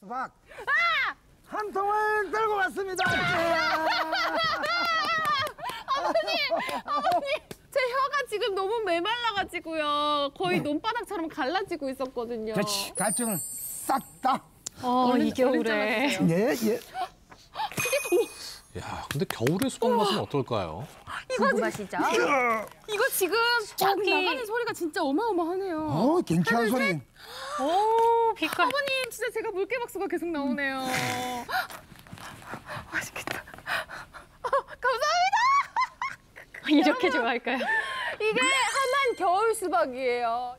수박 한 통을 들고 왔습니다. 어머니, 제 혀가 지금 너무 메말라가지고요. 거의 논바닥처럼 갈라지고 있었거든요. 그렇지, 갈증을 싹 다. 이 겨울에. 예, 예. 야, 근데 겨울의 수박 맛은 어떨까요? 궁금하시죠? 이거 지금 쫙 나가는 소리가 진짜 어마어마하네요. 경쾌한 소리. 오, 빛깔. 어머님, 진짜 제가 물개박수가 계속 나오네요. 맛있겠다. 감사합니다. 이렇게 좋아할까요? 이게 하만 겨울 수박이에요.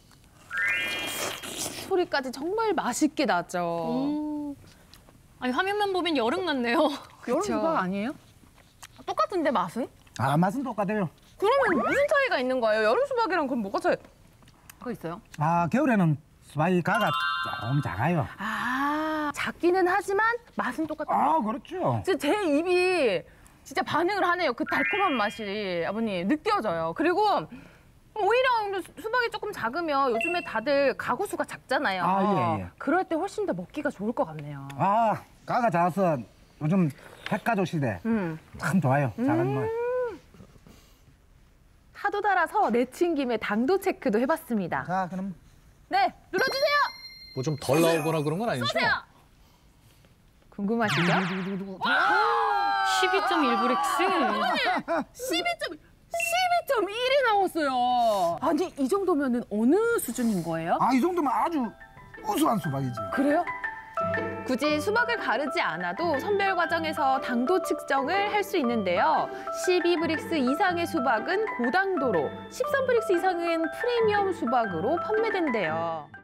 소리까지 정말 맛있게 나죠. 아니, 화면만 보면 여름 같네요. 여름 수박 아니에요? 똑같은데 맛은? 아, 맛은 똑같아요. 그러면 무슨 차이가 있는 거예요? 여름 수박이랑 그럼 뭐가 차이가 있어요? 아, 겨울에는 수박이 가가 조금 작아요. 아, 작기는 하지만 맛은 똑같아요. 아, 그렇죠. 진짜 제 입이 진짜 반응을 하네요. 그 달콤한 맛이 아버님 느껴져요. 그리고 오히려 수박이 조금 작으면 요즘에 다들 가구수가 작잖아요. 아, 예. 그럴 때 훨씬 더 먹기가 좋을 것 같네요. 아, 가가 작아서 요즘 핵가족 시대 참 좋아요. 작은 물. 하도 달아서 내친 김에 당도 체크도 해봤습니다. 자, 그럼 네, 눌러주세요. 뭐 좀 덜 나오거나 그런 건 아니죠? 쏘세요. 궁금하시죠? 12.1브렉스. 12.1이 나왔어요. 아니, 이 정도면은 어느 수준인 거예요? 아, 이 정도면 아주 우수한 수박이지. 그래요? 굳이 수박을 가르지 않아도 선별 과정에서 당도 측정을 할 수 있는데요. 12브릭스 이상의 수박은 고당도로, 13브릭스 이상은 프리미엄 수박으로 판매된대요.